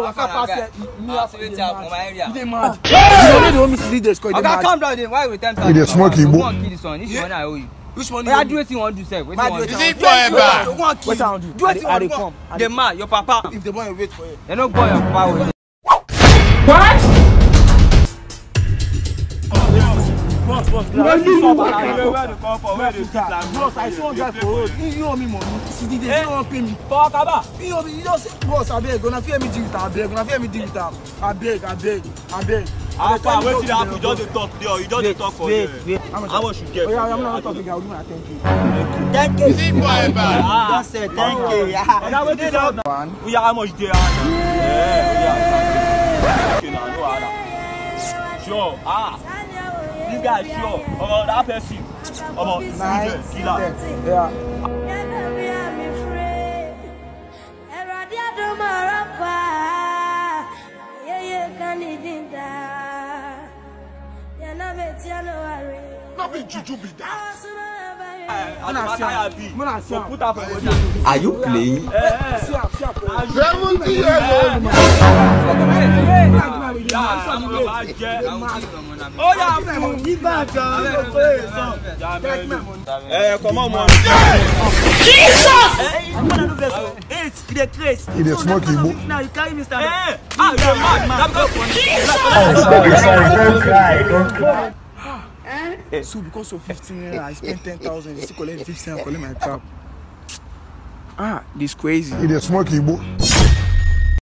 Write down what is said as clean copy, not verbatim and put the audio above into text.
mad. You don't miss this score. Okay, calm down then. Why we time? He dey smoke Igbo. Kill this one. This money I owe you. Which money? I do what you want to say. What Is it forever? What I do? Do what you want to come. The man, your papa. If the boy wait for you. They don't boy your papa. What? Boss, I saw that for road. You owe me money. They don't pay me. Talk about. You just say, boss, I beg. Gonna fear me deal with that. Gonna fear me deal with that. I beg. How far? Wait till you just talk there. You just talk for you. How much you get? Oh, yeah, I'm not talking. I'll do my 10K. Is it forever? Just say 10K. How much there? Sure. This guy sure. That person. Killer. Yeah. Nothing juju be that. Are you playing? 70 years old man. Oh yeah, give back. Come on, man. Jesus! I'm gonna do this. He dey craze. He dey smoke Igbo. Now you carry me stand. You're mad, man. Don't cry. So because of 15, I spent 10,000. You still collect 15 and collect my crap. This crazy. He dey smoke Igbo.